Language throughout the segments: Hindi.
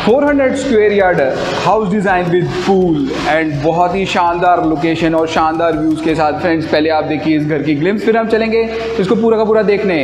400 square yard house design with pool and बहुत ही शानदार लोकेशन और शानदार व्यूज़ के साथ। फ्रेंड्स पहले आप देखिए इस घर की ग्लिम्स, फिर हम चलेंगे इसको पूरा का पूरा देखने।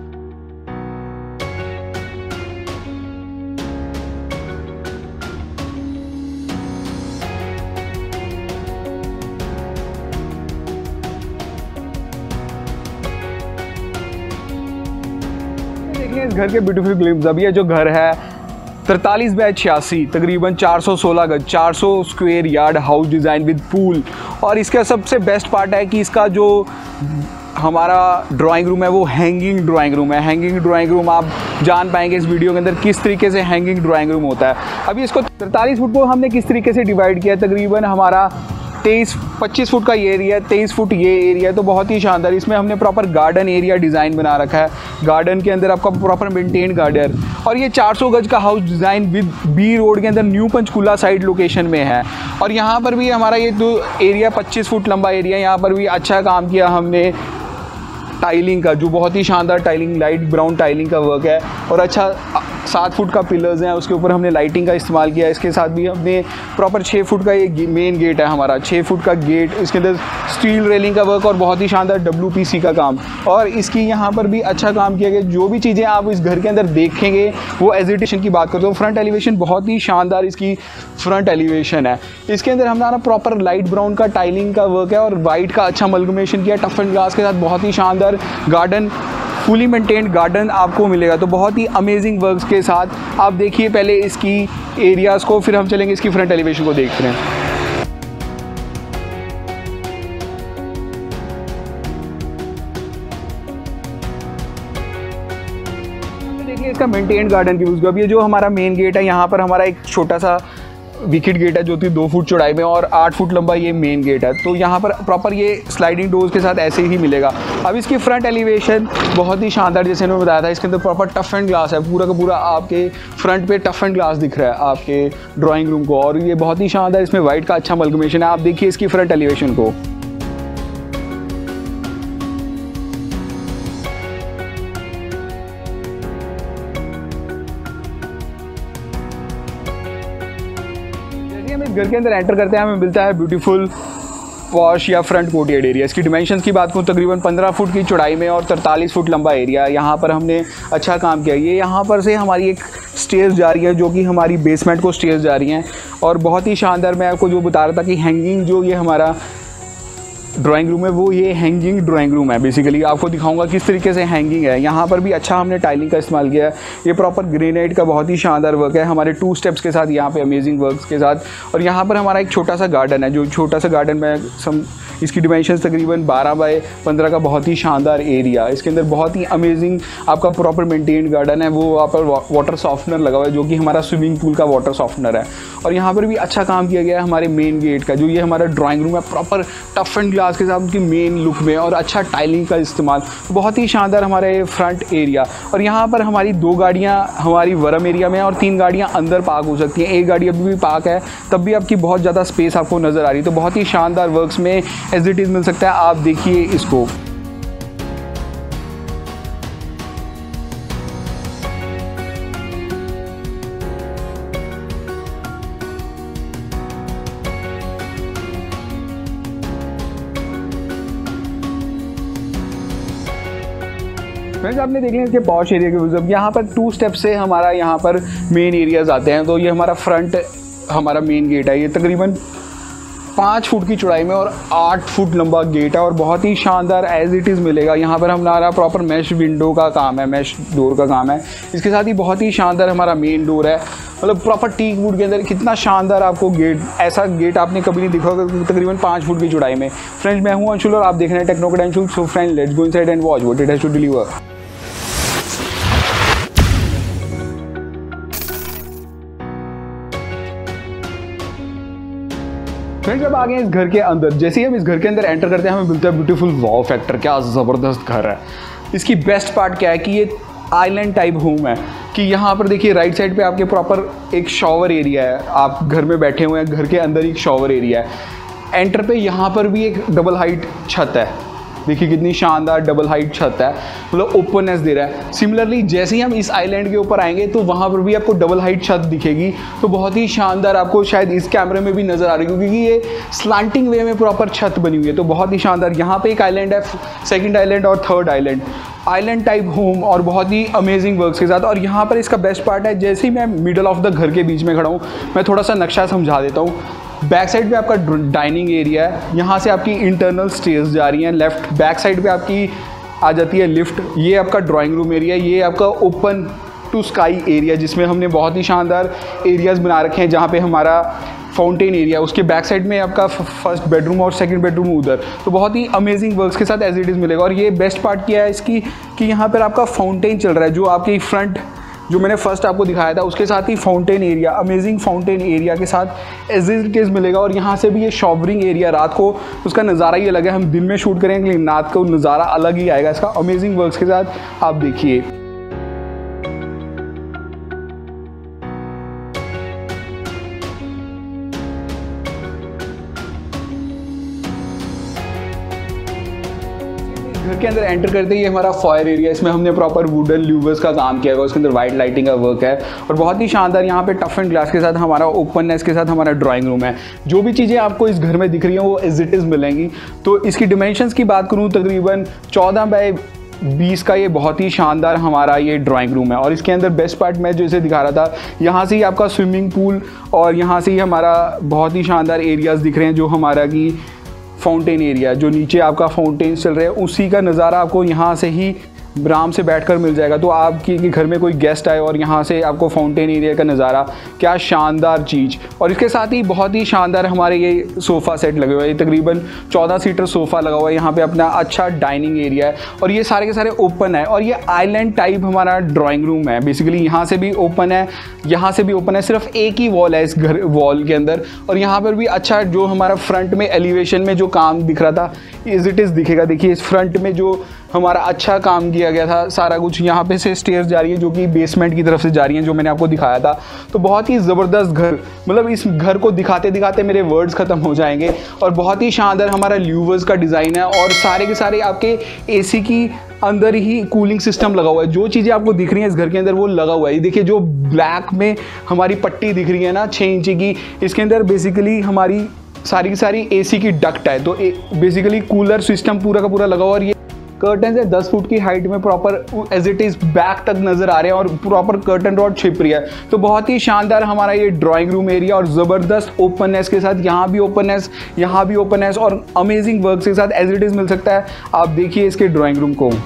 देखिए इस घर के ब्यूटीफुल ग्लिम्स। अब ये जो घर है 43/86 तकरीबन 416 गज 400 square yard house design with pool. और इसका सबसे बेस्ट पार्ट है कि इसका जो हमारा ड्राइंग रूम है वो हैंगिंग ड्राइंग रूम है। हैंगिंग ड्राइंग रूम आप जान पाएंगे इस वीडियो के अंदर किस तरीके से हैंगिंग ड्राइंग रूम होता है। अभी इसको 43 फुट को हमने किस तरीके से डिवाइड किया, तकरीबन हमारा 25 फुट का ये एरिया है, 23 फुट ये एरिया है, तो बहुत ही शानदार। इसमें हमने प्रॉपर गार्डन एरिया डिज़ाइन बना रखा है। गार्डन के अंदर आपका प्रॉपर मेंटेन गार्डन, और ये 400 गज का house design with B road के अंदर न्यू पंचकूला साइड लोकेशन में है। और यहाँ पर भी हमारा ये जो एरिया 25 फुट लंबा एरिया, यहाँ पर भी अच्छा काम किया हमने टाइलिंग का, जो बहुत ही शानदार टाइलिंग, लाइट ब्राउन टाइलिंग का वर्क है। और अच्छा 7 फुट का पिलर्स हैं, उसके ऊपर हमने लाइटिंग का इस्तेमाल किया है। इसके साथ भी हमने प्रॉपर 6 फुट का ये मेन गेट है हमारा, 6 फुट का गेट, इसके अंदर स्टील रेलिंग का वर्क और बहुत ही शानदार WPC का काम। और इसकी यहाँ पर भी अच्छा काम किया गया। जो भी चीज़ें आप इस घर के अंदर देखेंगे वो एजिटेशन की बात करते हो। फ्रंट एलिवेशन बहुत ही शानदार इसकी फ्रंट एलिवेशन है। इसके अंदर हमारा प्रॉपर लाइट ब्राउन का टाइलिंग का वर्क है और वाइट का अच्छा अमलगमेशन किया टफ एंड ग्लास के साथ। बहुत ही शानदार गार्डन, फुली मेंटेन्ड गार्डन आपको मिलेगा, तो बहुत ही अमेजिंग वर्क्स के साथ। आप देखिए पहले इसकी एरियाज़ को, फिर हम चलेंगे इसकी फ्रंट एलिवेशन को देखते हैं। देखिए इसका मेंटेन्ड गार्डन की व्यूज़। अब ये जो हमारा मेन गेट है, यहाँ पर हमारा एक छोटा सा विकेट गेट है जो कि 2 फुट चौड़ाई में और 8 फुट लंबा ये मेन गेट है। तो यहाँ पर प्रॉपर ये स्लाइडिंग डोर्स के साथ ऐसे ही मिलेगा। अब इसकी फ्रंट एलिवेशन बहुत ही शानदार, जैसे मैंने बताया था, इसके अंदर प्रॉपर टफ एंड ग्लास है। पूरा का पूरा आपके फ्रंट पे टफ एंड ग्लास दिख रहा है आपके ड्राइंग रूम को, और ये बहुत ही शानदार, इसमें वाइट का अच्छा अमलगमेशन है। आप देखिए इसकी फ्रंट एलिवेशन को। हम इस घर के अंदर एंटर करते हैं, हमें मिलता है ब्यूटीफुल पॉश या फ्रंट कोर्टयार्ड एरिया। इसकी डिमेंशंस की बात करूँ, तकरीबन 15 फुट की चौड़ाई में और 43 फुट लंबा एरिया। यहाँ पर हमने अच्छा काम किया। ये यहाँ पर से हमारी एक स्टेयर्स जा रही है जो कि हमारी बेसमेंट को स्टेयर्स जा रही हैं, और बहुत ही शानदार। मैं आपको जो बता रहा था कि हैंगिंग जो ये हमारा ड्राइंग रूम है वो ये हैंगिंग ड्राइंग रूम है। बेसिकली आपको दिखाऊंगा किस तरीके से हैंगिंग है। यहाँ पर भी अच्छा हमने टाइलिंग का इस्तेमाल किया है। ये प्रॉपर ग्रेनाइट का बहुत ही शानदार वर्क है हमारे 2 स्टेप्स के साथ, यहाँ पे अमेजिंग वर्क्स के साथ। और यहाँ पर हमारा एक छोटा सा गार्डन है, जो छोटा सा गार्डन में इसकी डिमेंशंस तकरीबन 12x15 का बहुत ही शानदार एरिया। इसके अंदर बहुत ही अमेजिंग आपका प्रॉपर मेंटेन्ड गार्डन है। वो वहाँ पर वाटर सॉफ्टनर लगा हुआ है जो कि हमारा स्विमिंग पूल का वाटर सॉफ्टनर है। और यहाँ पर भी अच्छा काम किया गया है हमारे मेन गेट का, जो ये हमारा ड्राइंग रूम है, प्रॉपर टफ एंड ग्लास के साथ उनकी मेन लुक में, और अच्छा टाइलिंग का इस्तेमाल, बहुत ही शानदार हमारे फ्रंट एरिया। और यहाँ पर हमारी 2 गाड़ियाँ हमारी वरम एरिया में और 3 गाड़ियाँ अंदर पार्क हो सकती हैं। एक गाड़ी अभी भी पार्क है, तब भी आपकी बहुत ज़्यादा स्पेस आपको नज़र आ रही है। तो बहुत ही शानदार वर्क्स में एज इट इज़ मिल सकता है। आप देखिए इसको। फ्रेंड्स आपने देख लिया इसके पॉश एरिया के व्यूज़। अब यहाँ पर 2 स्टेप से हमारा यहाँ पर मेन एरियाज आते हैं। तो ये हमारा फ्रंट, हमारा मेन गेट है। ये तकरीबन 5 फुट की चौड़ाई में और 8 फुट लंबा गेट है, और बहुत ही शानदार एज इट इज़ मिलेगा। यहाँ पर हमारा प्रॉपर मैश विंडो का काम है, मैश डोर का काम है। इसके साथ ही बहुत ही शानदार हमारा मेन डोर है, मतलब प्रॉपर टीक वुड के अंदर कितना शानदार आपको गेट, ऐसा गेट आपने कभी नहीं देखा होगा तकरीबन 5 फुट की चौड़ाई में। फ्रेंड्स मैं हूँ अंशुल और आप देख रहे हैं techno credentials. So friends let's go inside and watch what it has to deliver. Friends जब आ गए इस घर के अंदर, जैसे ही हम इस घर के अंदर एंटर करते हैं हमें मिलता है ब्यूटीफुल वाव फैक्टर। क्या ज़बरदस्त घर है। इसकी बेस्ट पार्ट क्या है कि ये आइलैंड टाइप होम है, कि यहाँ पर देखिए राइट साइड पे आपके प्रॉपर एक शॉवर एरिया है। आप घर में बैठे हुए हैं, घर के अंदर एक शॉवर एरिया है। एंटर पे यहाँ पर भी एक डबल हाइट छत है, देखिए कितनी शानदार डबल हाइट छत है, मतलब ओपननेस दे रहा है। सिमिलरली जैसे ही हम इस आइलैंड के ऊपर आएंगे तो वहाँ पर भी आपको डबल हाइट छत दिखेगी, तो बहुत ही शानदार, आपको शायद इस कैमरे में भी नज़र आ रही है क्योंकि ये स्लांटिंग वे में प्रॉपर छत बनी हुई है, तो बहुत ही शानदार। यहाँ पे एक आइलैंड है, सेकंड आइलैंड और थर्ड आइलैंड टाइप होम, और बहुत ही अमेजिंग वर्क्स के साथ। और यहाँ पर इसका बेस्ट पार्ट है, जैसे ही मैं मिडल ऑफ द घर के बीच में खड़ा हूँ, मैं थोड़ा सा नक्शा समझा देता हूँ। बैक साइड पे आपका डाइनिंग एरिया है, यहाँ से आपकी इंटरनल स्टेयर्स जा रही हैं, लेफ्ट बैक साइड पे आपकी आ जाती है लिफ्ट। ये आपका ड्राइंग रूम एरिया, ये आपका ओपन टू स्काई एरिया जिसमें हमने बहुत ही शानदार एरियाज़ बना रखे हैं, जहाँ पे हमारा फाउंटेन एरिया, उसके बैक साइड में आपका फर्स्ट बेडरूम और सेकंड बेडरूम उधर, तो बहुत ही अमेजिंग वर्क्स के साथ एज इट इज़ मिलेगा। और ये बेस्ट पार्ट क्या है इसकी कि यहाँ पर आपका फाउंटेन चल रहा है, जो आपके फ्रंट जो मैंने फर्स्ट आपको दिखाया था उसके साथ ही fountain area, amazing fountain area के साथ एज इट इज़ मिलेगा। और यहाँ से भी ये शॉवरिंग एरिया, रात को उसका नज़ारा ही अलग है, हम दिन में शूट करेंगे लेकिन रात को नज़ारा अलग ही आएगा इसका, अमेजिंग वर्क्स के साथ। आप देखिए घर के अंदर एंटर करते ही हमारा फायर एरिया, इसमें हमने प्रॉपर वुडन ल्यूवर्स का काम किया है, उसके अंदर वाइट लाइटिंग का वर्क है और बहुत ही शानदार यहाँ पे टफ एंड ग्लास के साथ हमारा ओपननेस के साथ हमारा ड्राइंग रूम है। जो भी चीज़ें आपको इस घर में दिख रही हैं वो एज इट इज़ मिलेंगी। तो इसकी डिमेंशंस की बात करूँ, तकरीबन 14 बाय 20 का ये बहुत ही शानदार हमारा ये ड्राइंग रूम है। और इसके अंदर बेस्ट पार्ट मैं जैसे दिखा रहा था, यहाँ से ही आपका स्विमिंग पूल और यहाँ से ही हमारा बहुत ही शानदार एरियाज़ दिख रहे हैं, जो हमारा की फाउंटेन एरिया, जो नीचे आपका फाउंटेन चल रहे हैं उसी का नज़ारा आपको यहाँ से ही आराम से बैठकर मिल जाएगा। तो आपकी घर में कोई गेस्ट आए और यहाँ से आपको फाउंटेन एरिया का नज़ारा, क्या शानदार चीज़। और इसके साथ ही बहुत ही शानदार हमारे ये सोफ़ा सेट लगे हुए हैं, तकरीबन 14 सीटर सोफ़ा लगा हुआ है, यहाँ पे अपना अच्छा डाइनिंग एरिया है और ये सारे के सारे ओपन है। और ये आइलैंड टाइप हमारा ड्राइंग रूम है, बेसिकली यहाँ से भी ओपन है, यहाँ से भी ओपन है, सिर्फ एक ही वॉल है इस घर वॉल के अंदर। और यहाँ पर भी अच्छा जो हमारा फ्रंट में एलिवेशन में जो काम दिख रहा था इज इट इज़ दिखेगा। देखिए इस फ्रंट में जो हमारा अच्छा काम किया गया था, सारा कुछ यहाँ पे से स्टेयर्स जा रही है जो कि बेसमेंट की तरफ से जा रही हैं, जो मैंने आपको दिखाया था। तो बहुत ही ज़बरदस्त घर, मतलब इस घर को दिखाते दिखाते मेरे वर्ड्स ख़त्म हो जाएंगे। और बहुत ही शानदार हमारा ल्यूवर्स का डिज़ाइन है और सारे के सारे आपके एसी की अंदर ही कूलिंग सिस्टम लगा हुआ है। जो चीज़ें आपको दिख रही हैं इस घर के अंदर वो लगा हुआ है। ये देखिए जो ब्लैक में हमारी पट्टी दिख रही है ना 6 इंची की, इसके अंदर बेसिकली हमारी सारी की सारी एसी की डक्ट है। तो बेसिकली कूलर सिस्टम पूरा का पूरा लगा हुआ। और ये कर्टन है 10 फुट की हाइट में, proper as it is back तक नज़र आ रहे हैं और प्रॉपर कर्टन रॉड छिप रही है। तो बहुत ही शानदार हमारा ये ड्राइंग रूम एरिया और ज़बरदस्त ओपननेस के साथ, यहाँ भी ओपननेस, यहाँ भी ओपननेस और अमेजिंग वर्क के साथ एज इट इज़ मिल सकता है। आप देखिए इसके ड्राइंग रूम को।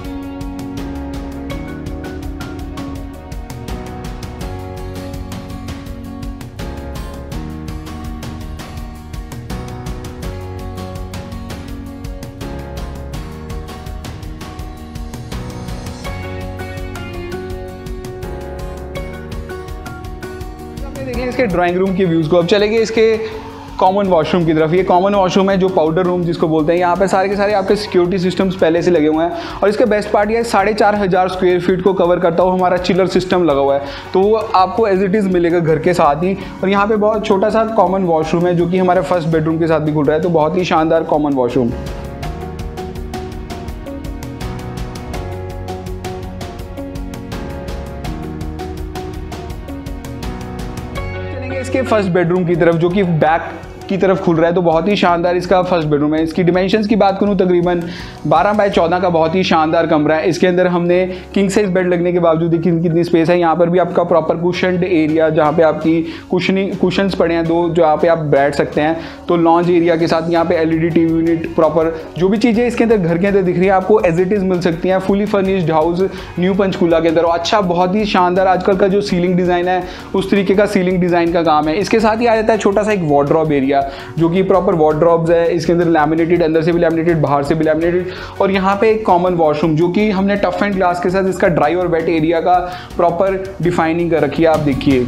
देखिए इसके ड्राइंग रूम के व्यूज़ को। अब चलेंगे इसके कॉमन वॉशरूम की तरफ। ये कॉमन वॉशरूम है जो पाउडर रूम जिसको बोलते हैं। यहाँ पे सारे के सारे आपके सिक्योरिटी सिस्टम्स पहले से लगे हुए हैं और इसका बेस्ट पार्ट ये है 4500 स्क्वायर फीट को कवर करता हुआ हमारा चिलर सिस्टम लगा हुआ है, तो वो आपको एज इट इज़ मिलेगा घर के साथ ही। और यहाँ पे बहुत छोटा सा कॉमन वॉशरूम है जो कि हमारे फर्स्ट बेडरूम के साथ भी खुल रहा है, तो बहुत ही शानदार कॉमन वॉशरूम। इसके फर्स्ट बेडरूम की तरफ जो कि बैक की तरफ खुल रहा है, तो बहुत ही शानदार इसका फर्स्ट बेडरूम है। इसकी डिमेंशंस की बात करूं, तकरीबन 12 बाय 14 का बहुत ही शानदार कमरा है। इसके अंदर हमने किंग साइज बेड लगने के बावजूद देखिए कितनी स्पेस है। यहाँ पर भी आपका प्रॉपर कुशन्ड एरिया जहाँ पे आपकी कुशन्स पड़े हैं 2 जहाँ पे आप बैठ सकते हैं। तो लॉन्ज एरिया के साथ यहाँ पे एलईडी टीवी यूनिट, प्रॉपर जो भी चीज़ें इसके अंदर घर के अंदर दिख रही है आपको एज इट इज़ मिल सकती हैं। Fully furnished house new Panchkula के अंदर। अच्छा बहुत ही शानदार आजकल का जो सीलिंग डिज़ाइन है उस तरीके का सीलिंग डिज़ाइन का काम है। इसके साथ ही आ जाता है छोटा सा एक वार्डरोब एरिया जो कि प्रॉपर वार्डरोब्स है। इसके अंदर लैमिनेटेड, अंदर से भी लैमिनेटेड, बाहर से भी लैमिनेटेड। और यहाँ पे एक कॉमन वॉशरूम जो कि हमने टफ एंड ग्लास के साथ इसका ड्राई और वेट एरिया का प्रॉपर डिफाइनिंग कर रखी है। आप देखिए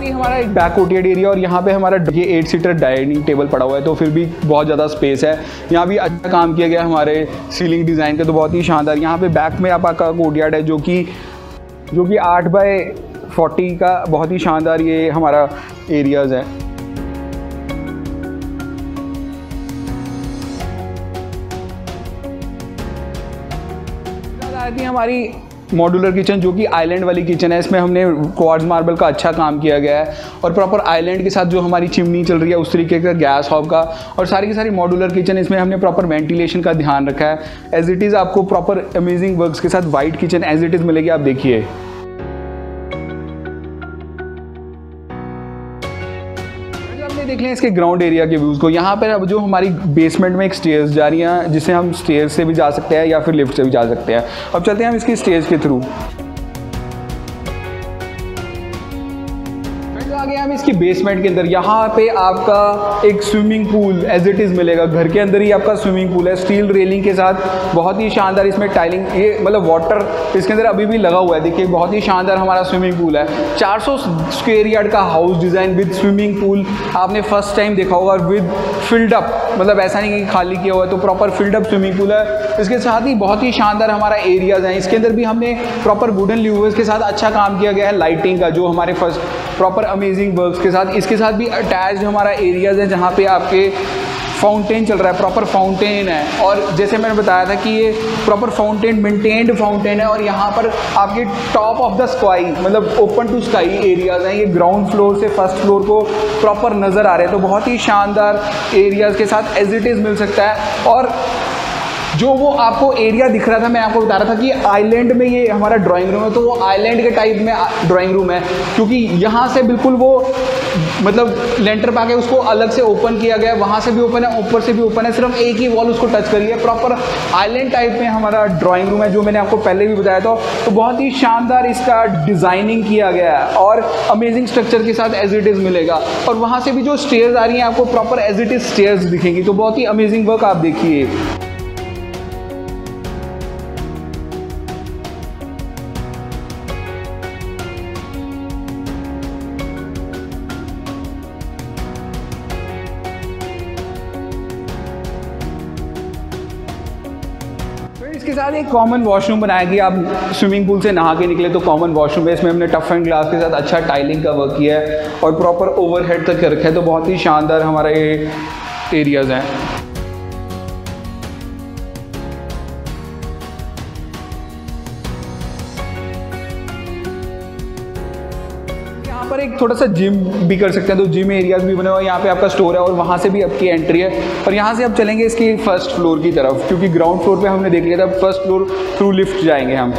ये हमारा एक बैक कोटियड एरिया और यहाँ पे हमारा ये 8 सीटर डाइनिंग टेबल पड़ा हुआ है, तो फिर भी बहुत ज़्यादा स्पेस है। यहाँ भी अच्छा काम किया गया हमारे सीलिंग डिज़ाइन का, तो बहुत ही शानदार। यहाँ पे बैक में आपका कोटियाड है जो कि 8x40 का बहुत ही शानदार ये हमारा एरियाज़ है। आती है हमारी मॉड्यूलर किचन जो कि आइलैंड वाली किचन है। इसमें हमने क्वार्ट्ज मार्बल का अच्छा काम किया गया है और प्रॉपर आइलैंड के साथ जो हमारी चिमनी चल रही है उस तरीके का गैस हॉब का, और सारी की सारी मॉड्यूलर किचन इसमें हमने प्रॉपर वेंटिलेशन का ध्यान रखा है। एज इट इज़ आपको प्रॉपर अमेजिंग वर्क्स के साथ white kitchen as it is मिलेगी। आप देखिए देख लें इसके ग्राउंड एरिया के व्यूज़ को। यहाँ पर अब जो हमारी बेसमेंट में एक स्टेयर्स जा रही हैं जिसे हम स्टेयर्स से भी जा सकते हैं या फिर लिफ्ट से भी जा सकते हैं। अब चलते हैं हम इसकी स्टेयर्स के थ्रू। आ गए हम इसकी बेसमेंट के अंदर। यहाँ पे आपका एक swimming pool as it is मिलेगा, घर के अंदर ही आपका स्विमिंग पूल है स्टील रेलिंग के साथ। बहुत ही शानदार इसमें टाइलिंग, ये मतलब वाटर इसके अंदर अभी भी लगा हुआ है। देखिए बहुत ही शानदार हमारा स्विमिंग पूल है। 400 स्क्वायर यार्ड का house design with swimming pool आपने फर्स्ट टाइम देखा होगा, विद फिल्ड अप, मतलब ऐसा नहीं कि खाली किया हुआ है, तो proper filled up swimming pool है। इसके साथ ही बहुत ही शानदार हमारा एरियाज़ हैं। इसके अंदर भी हमने प्रॉपर वुडन ल्यूवर्स के साथ अच्छा काम किया गया है लाइटिंग का, जो हमारे फर्स्ट प्रॉपर अमेजिंग वर्क्स के साथ। इसके साथ भी अटैच्ड हमारा एरियाज़ है जहाँ पे आपके फाउंटेन चल रहा है, प्रॉपर फाउंटेन है। और जैसे मैंने बताया था कि ये प्रॉपर फाउंटेन मेंटेन्ड फाउंटेन है और यहाँ पर आपके टॉप ऑफ द स्काई, मतलब ओपन टू स्काई एरियाज़ हैं। ये ग्राउंड फ्लोर से फर्स्ट फ्लोर को प्रॉपर नज़र आ रहे हैं, तो बहुत ही शानदार एरियाज़ के साथ एज इट इज़ मिल सकता है। और जो वो आपको एरिया दिख रहा था, मैं आपको बता रहा था कि आइलैंड में ये हमारा ड्राइंग रूम है, तो वो आइलैंड के टाइप में ड्राइंग रूम है, क्योंकि यहाँ से बिल्कुल वो मतलब लेंटर पा के उसको अलग से ओपन किया गया है, वहाँ से भी ओपन है, ऊपर से भी ओपन है, सिर्फ एक ही वॉल उसको टच करी है। प्रॉपर आइलैंड टाइप में हमारा ड्राइंग रूम है, जो मैंने आपको पहले भी बताया था। तो बहुत ही शानदार इसका डिज़ाइनिंग किया गया है और अमेजिंग स्ट्रक्चर के साथ एज इट इज़ मिलेगा। और वहाँ से भी जो स्टेयर्स आ रही हैं आपको proper as it is stairs दिखेंगी, तो बहुत ही अमेजिंग वर्क आप देखिए। इसके साथ एक कॉमन वॉशरूम बनाया कि आप स्विमिंग पूल से नहा के निकले तो कॉमन वॉशरूम है। इसमें हमने टफ एंड ग्लास के साथ अच्छा टाइलिंग का वर्क किया है और प्रॉपर ओवरहेड तक रखा है, तो बहुत ही शानदार हमारा ये एरियाज़ हैं। पर एक थोड़ा सा जिम भी कर सकते हैं, तो जिम एरियाज भी बने हुए हैं। यहाँ पे आपका स्टोर है और वहाँ से भी आपकी एंट्री है। और यहाँ से अब चलेंगे इसके फर्स्ट फ्लोर की तरफ, क्योंकि ग्राउंड फ्लोर पे हमने देख लिया था, फर्स्ट फ्लोर थ्रू लिफ्ट जाएंगे हम।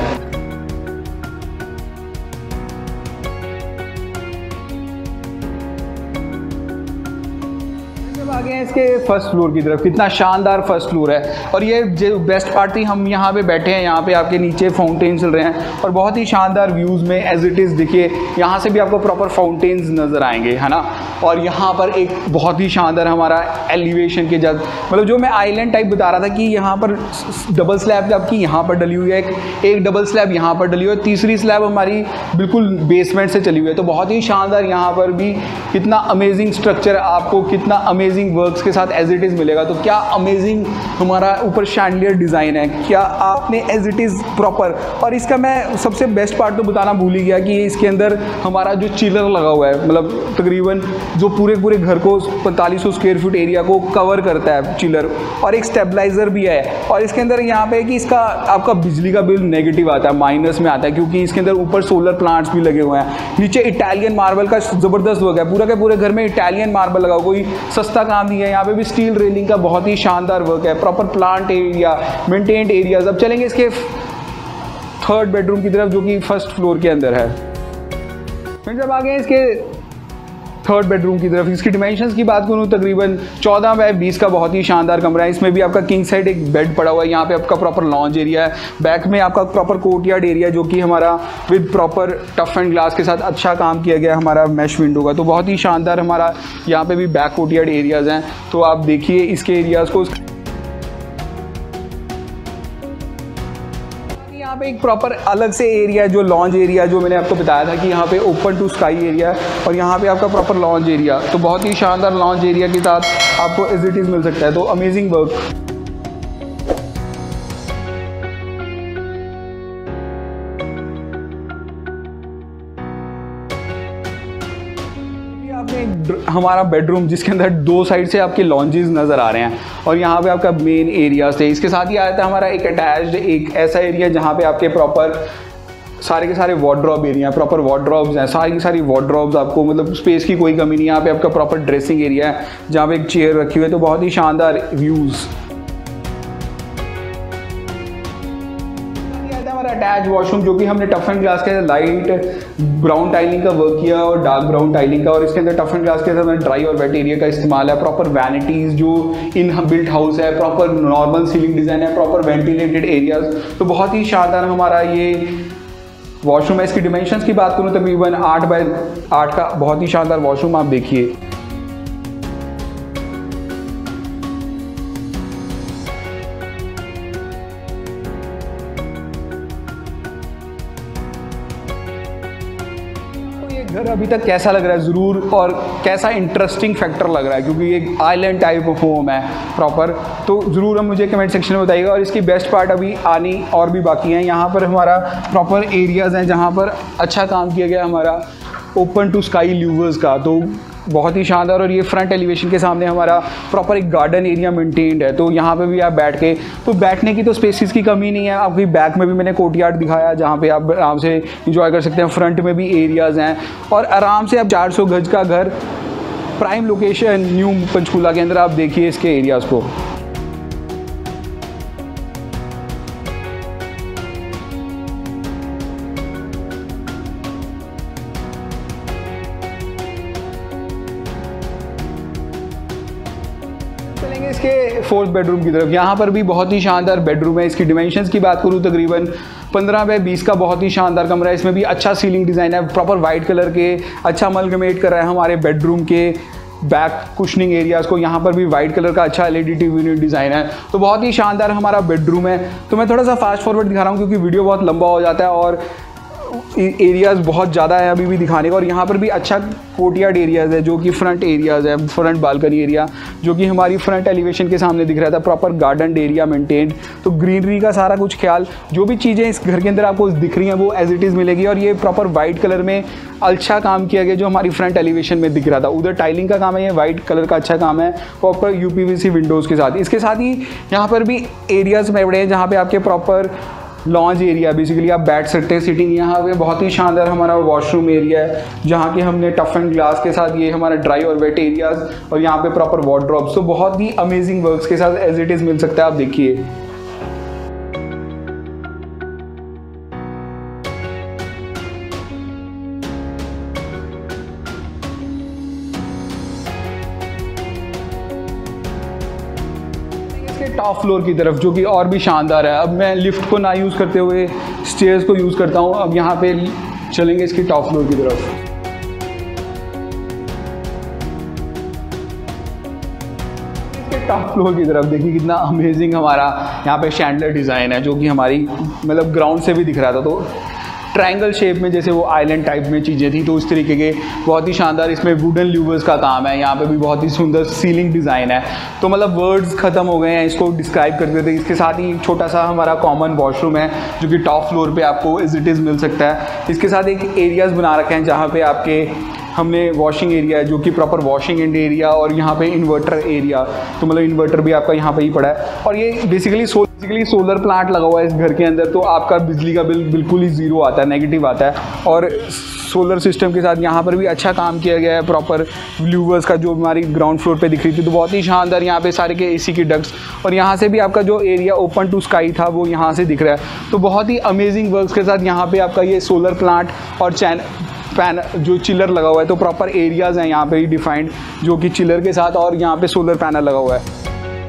आगे हैं इसके फर्स्ट फ्लोर की तरफ। कितना शानदार फर्स्ट फ्लोर है। और ये जो बेस्ट पार्ट थी, हम यहाँ पे बैठे हैं, यहाँ पे आपके नीचे फाउंटेन चल रहे हैं और बहुत ही शानदार व्यूज़ में एज इट इज़ देखिए, यहाँ से भी आपको प्रॉपर फाउंटेन्स नज़र आएंगे, है ना। और यहाँ पर एक बहुत ही शानदार हमारा एलिवेशन के जब, मतलब जो मैं आइलैंड टाइप बता रहा था कि यहाँ पर डबल स्लैब आपकी यहाँ पर डली हुई है, एक डबल स्लैब यहाँ पर डली हुई है, तीसरी स्लैब हमारी बिल्कुल बेसमेंट से चली हुई है। तो बहुत ही शानदार यहाँ पर भी कितना अमेजिंग स्ट्रक्चर आपको, कितना अमेजिंग वर्क्स के साथ एज इट इज़ मिलेगा। तो क्या अमेजिंग हमारा ऊपर शैंडलियर डिज़ाइन है, क्या आपने एज इट इज़ प्रॉपर। और इसका मैं सबसे बेस्ट पार्ट तो बताना भूल ही गया कि इसके अंदर हमारा जो चिलर लगा हुआ है, मतलब तकरीबन जो पूरे घर को 4500 स्क्वायर फीट एरिया को कवर करता है चिलर, और एक स्टेबलाइजर भी है। और इसके अंदर यहाँ पे कि इसका आपका बिजली का बिल नेगेटिव आता है, माइनस में आता है, क्योंकि इसके अंदर ऊपर सोलर प्लांट्स भी लगे हुए हैं। नीचे इटालियन मार्बल का ज़बरदस्त वर्क है, पूरा के पूरे घर में इटालियन मार्बल लगा हुआ, कोई सस्ता काम नहीं है। यहाँ पे भी स्टील रेलिंग का बहुत ही शानदार वर्क है, proper plant area, maintained areas. अब चलेंगे इसके थर्ड बेडरूम की तरफ, जो कि फर्स्ट फ्लोर के अंदर है। फिर जब आ गए इसके थर्ड बेडरूम की तरफ, इसकी डिमेंशंस की बात करूँ, तकरीबन 14 बाय 20 का बहुत ही शानदार कमरा है। इसमें भी आपका किंग साइड एक बेड पड़ा हुआ है। यहाँ पे आपका प्रॉपर लॉन्ज एरिया है, बैक में आपका प्रॉपर कोर्टयार्ड एरिया, जो कि हमारा with proper tough and glass के साथ अच्छा काम किया गया हमारा मैश विंडो का। तो बहुत ही शानदार हमारा यहाँ पे भी बैक कोर्टयार्ड एरियाज़ हैं। तो आप देखिए इसके एरियाज़ को। यहाँ पे एक प्रॉपर अलग से एरिया है, जो लॉन्च एरिया जो मैंने आपको बताया था कि यहाँ पे ओपन टू स्काई एरिया है और यहाँ पे आपका प्रॉपर लॉन्च एरिया, तो बहुत ही शानदार लॉन्च एरिया के साथ आपको एज इट इज़ मिल सकता है। तो अमेजिंग वर्क। हमारा बेडरूम जिसके अंदर दो साइड से आपके लॉन्जेस नज़र आ रहे हैं और यहाँ पे आपका मेन एरिया से इसके साथ ही आया था हमारा एक अटैच्ड एक ऐसा एरिया जहाँ पे आपके प्रॉपर सारे के सारे वार्डरोब एरिया, प्रॉपर वार्डरोब्स हैं, सारी की सारी वार्डरोब्स आपको, मतलब स्पेस की कोई कमी नहीं। यहाँ पे आपका प्रॉपर ड्रेसिंग एरिया है जहाँ पे एक चेयर रखी हुई है, तो बहुत ही शानदार व्यूज़। हमारा अटैच वॉशरूम जो कि हमने टफ एंड ग्लास के लाइट ब्राउन टाइलिंग का वर्क किया और डार्क ब्राउन टाइलिंग का, और इसके अंदर टफ एंड ग्लास के साथ ड्राई और वेट एरिया का इस्तेमाल है। प्रॉपर वैनिटीज़ जो इन बिल्ट हाउस है, प्रॉपर नॉर्मल सीलिंग डिज़ाइन है, प्रॉपर वेंटिलेटेड एरियाज, तो बहुत ही शानदार हमारा ये वॉशरूम है। इसकी डिमेंशंस की बात करूँ तकरीबन 8 बाय 8 का बहुत ही शानदार वॉशरूम आप देखिए। घर अभी तक कैसा लग रहा है ज़रूर, और कैसा इंटरेस्टिंग फैक्टर लग रहा है, क्योंकि ये आइलैंड टाइप ऑफ होम है प्रॉपर, तो ज़रूर हम मुझे कमेंट सेक्शन में बताइएगा। और इसकी बेस्ट पार्ट अभी आनी और भी बाकी हैं। यहाँ पर हमारा प्रॉपर एरियाज़ हैं जहाँ पर अच्छा काम किया गया हमारा ओपन टू स्काई ल्यूवर्स का, तो बहुत ही शानदार। और ये फ्रंट एलिवेशन के सामने हमारा प्रॉपर एक गार्डन एरिया मेंटेन्ड है, तो यहाँ पे भी आप बैठ के, तो बैठने की तो स्पेसिस की कमी नहीं है। आपकी बैक में भी मैंने कोर्टयार्ड दिखाया जहाँ पे आप आराम से इंजॉय कर सकते हैं। फ्रंट में भी एरियाज़ हैं और आराम से आप 400 गज का घर, प्राइम लोकेशन न्यू पंचकूला के अंदर, आप देखिए इसके एरियाज़ को। चलेंगे इसके फोर्थ बेडरूम की तरफ। यहाँ पर भी बहुत ही शानदार बेडरूम है। इसकी डिमेंशंस की बात करूँ तकरीबन 15 बाय 20 का बहुत ही शानदार कमरा है। इसमें भी अच्छा सीलिंग डिज़ाइन है, प्रॉपर वाइट कलर के, अच्छा अमलगमेट कर रहा है हमारे बेडरूम के बैक कुशनिंग एरियाज़ को। यहाँ पर भी वाइट कलर का अच्छा LED टीवी यूनिट डिज़ाइन है, तो बहुत ही शानदार हमारा बेडरूम है। तो मैं थोड़ा सा फास्ट फॉरवर्ड दिखा रहा हूँ क्योंकि वीडियो बहुत लंबा हो जाता है और एरियाज़ बहुत ज़्यादा है अभी भी दिखाने का। और यहाँ पर भी अच्छा कोर्टयार्ड एरियाज़ है जो कि फ्रंट एरियाज़ है, फ्रंट बालकनी एरिया जो कि हमारी फ्रंट एलिवेशन के सामने दिख रहा था। प्रॉपर गार्डन एरिया मेंटेन्ड, तो ग्रीनरी का सारा कुछ ख्याल, जो भी चीज़ें इस घर के अंदर आपको दिख रही हैं वो एज इट इज़ मिलेगी। और ये प्रॉपर वाइट कलर में अच्छा काम किया गया जो हमारी फ्रंट एलिवेशन में दिख रहा था। उधर टाइलिंग का काम है, ये वाइट कलर का अच्छा काम है प्रॉपर UPVC विंडोज़ के साथ। इसके साथ ही यहाँ पर भी एरियाज़ में बड़े हैं जहाँ पर आपके प्रॉपर लॉन्ज एरिया, बेसिकली आप बैठ सकते हैं सिटिंग। यहाँ पे बहुत ही शानदार हमारा वॉशरूम एरिया है जहाँ कि हमने टफ एंड ग्लास के साथ ये हमारा ड्राई और वेट एरियाज, और यहाँ पे प्रॉपर वार्डरोब्स, तो बहुत ही अमेजिंग वर्क्स के साथ एज इट इज़ मिल सकता है। आप देखिए टॉप फ्लोर की तरफ जो कि और भी शानदार है। अब मैं लिफ्ट को ना यूज़ करते हुए स्टेयर्स को यूज़ करता हूँ। अब यहाँ पे चलेंगे इसकी टॉप फ्लोर की तरफ। टॉप फ्लोर की तरफ देखिए कितना अमेजिंग हमारा यहाँ पे शैंडलर डिज़ाइन है जो कि हमारी मतलब ग्राउंड से भी दिख रहा था, तो ट्रायंगल शेप में जैसे वो आइलैंड टाइप में चीज़ें थी, तो उस तरीके के बहुत ही शानदार इसमें वुडन ल्यूवर्स का काम है। यहाँ पे भी बहुत ही सुंदर सीलिंग डिज़ाइन है, तो मतलब वर्ड्स ख़त्म हो गए हैं इसको डिस्क्राइब करते थे। इसके साथ ही एक छोटा सा हमारा कॉमन वॉशरूम है जो कि टॉप फ्लोर पे आपको एज इट इज़ मिल सकता है। इसके साथ एक एरियाज़ बना रखे हैं जहाँ पे आपके हमने वॉशिंग एरिया है जो कि प्रॉपर वॉशिंग एंड एरिया, और यहाँ पे इन्वर्टर एरिया, तो मतलब इन्वर्टर भी आपका यहाँ पे ही पड़ा है। और ये बेसिकली सोलर प्लांट लगा हुआ है इस घर के अंदर, तो आपका बिजली का बिल बिल्कुल ही ज़ीरो आता है, नेगेटिव आता है। और सोलर सिस्टम के साथ यहाँ पर भी अच्छा काम किया गया है प्रॉपर ल्यूवर्स का, जो हमारी ग्राउंड फ्लोर पे दिख रही थी, तो बहुत ही शानदार यहाँ पे सारे के AC की डक्ट्स, और यहाँ से भी आपका जो एरिया ओपन टू स्काई था वो यहाँ से दिख रहा है। तो बहुत ही अमेजिंग वर्क्स के साथ यहाँ पे आपका ये सोलर प्लांट और पैन जो चिलर लगा हुआ है, तो प्रॉपर एरियाज़ हैं यहाँ पे ही डिफाइंड जो कि चिलर के साथ, और यहाँ पे सोलर पैनल लगा हुआ है।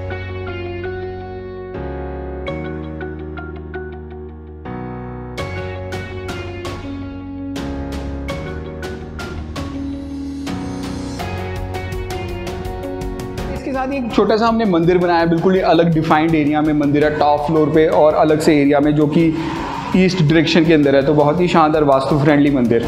इसके साथ ही एक छोटा सा हमने मंदिर बनाया है, बिल्कुल ही अलग डिफाइंड एरिया में मंदिर है, टॉप फ्लोर पे और अलग से एरिया में, जो कि ईस्ट डायरेक्शन के अंदर है, तो बहुत ही शानदार वास्तु फ्रेंडली मंदिर।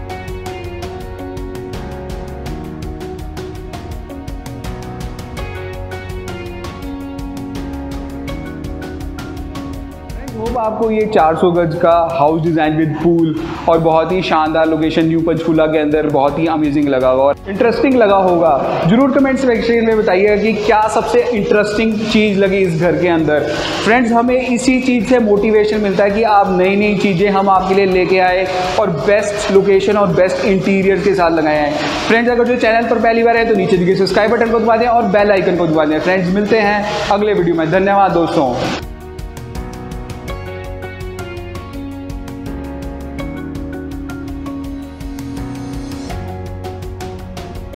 होप आपको ये 400 गज का हाउस डिज़ाइन विद पूल और बहुत ही शानदार लोकेशन न्यू पंचकूला के अंदर बहुत ही अमेजिंग लगा होगा और इंटरेस्टिंग लगा होगा। जरूर कमेंट सेक्शन में बताइए कि क्या सबसे इंटरेस्टिंग चीज़ लगी इस घर के अंदर। फ्रेंड्स, हमें इसी चीज़ से मोटिवेशन मिलता है कि आप नई नई चीज़ें हम आपके लिए लेके आए और बेस्ट लोकेशन और बेस्ट इंटीरियर के साथ लगाए हैं। फ्रेंड्स, अगर जो चैनल पर पहली बार है तो नीचे दिखे सब्सक्राइब बटन को दबा दें और बेल आइकन को दबा दें। फ्रेंड्स, मिलते हैं अगले वीडियो में। धन्यवाद दोस्तों।